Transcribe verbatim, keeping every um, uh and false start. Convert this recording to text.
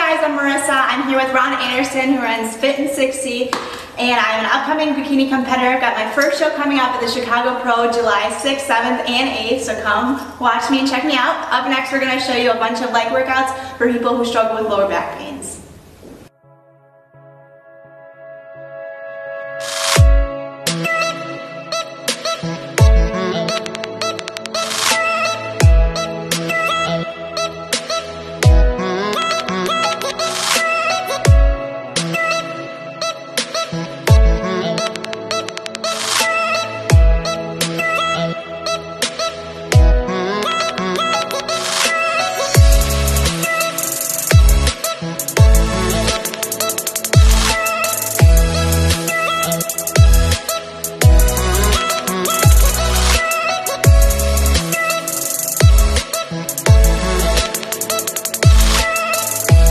guys, I'm Marissa. I'm here with Ron Anderson, who runs Fit and sixty, and I'm an upcoming bikini competitor. I've got my first show coming up at the Chicago Pro July sixth, seventh, and eighth, so come watch me and check me out. Up next, we're going to show you a bunch of leg workouts for people who struggle with lower back pain.